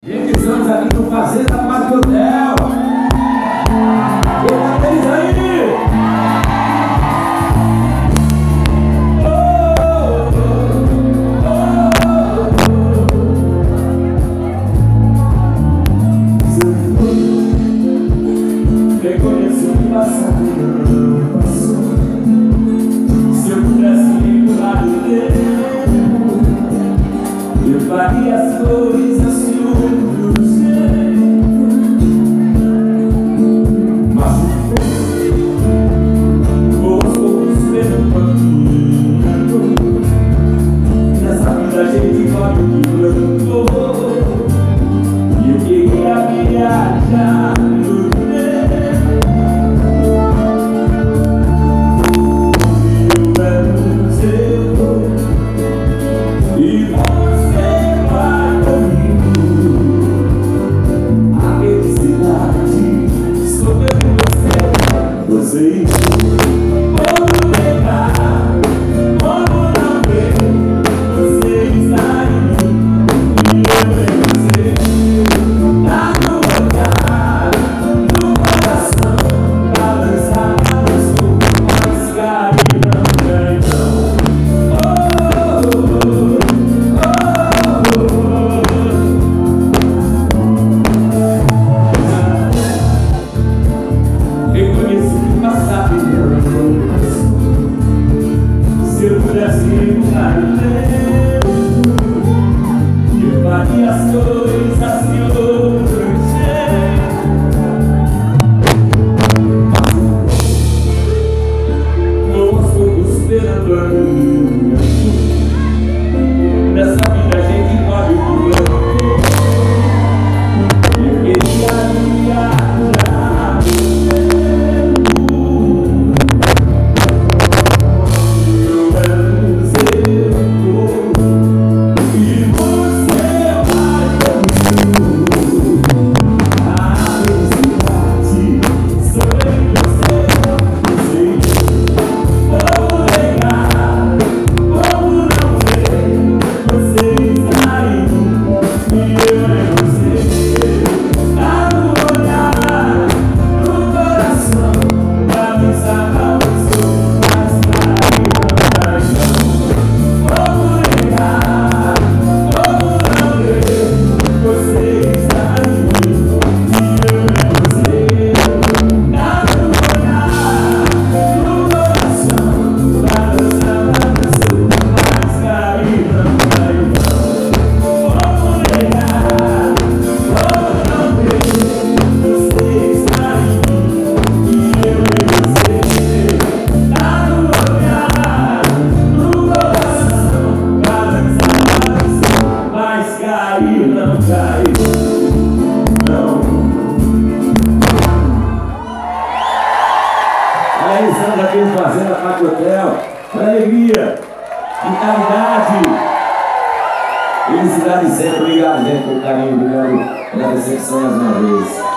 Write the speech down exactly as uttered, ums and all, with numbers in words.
Gente, estamos aqui no Fazenda Parque Hotel. Eita, eles aí! Oh, oh, oh, oh. Reconheço o passado não passou. Se eu pudesse ir pro lado dele, eu faria as coisas de outro jeito. Mas aos poucos pelo caminho, nessa vida a gente vai o que plantou. E eu queria viajar no tempo. E eu era o seu, e você vai comigo. A felicidade sobre você, você como pegar, como não ver. Você está em mim e eu em você. Tá no olhar, no coração, balançar as roupas, mas cair não vem não. Oh, oh, oh, oh. Reconheço que o passado não passou. Se eu pudesse mudar o tempo, eu faria as coisas de outro jeito. Vou aos poucos esperando a minha chuva. Nessa vida a gente corre o plantou. Eu queria viajar no tempo. Eu era o seu e você vai comigo. A felicidade sobre você, você. Como negar, como não ver. Você está em mim e eu em você. Tá no olhar, no coração, pra me salvar os seus, mas cair não cai não. Como negar, como não ver. Você está em mim e eu em você. Tá no olhar, no coração, pra me salvar os seus, mas cair não cai não. Como negar, como não ver. Você está em mim e eu em você. Tá no olhar, no coração, balançar o céu, mas cair não cai não. Olha aí, estamos aqui no Fazenda Parque Hotel. Olha a alegria, vitalidade, felicidade sempre. Obrigado, gente, pelo carinho, obrigado pela recepção mais uma vez.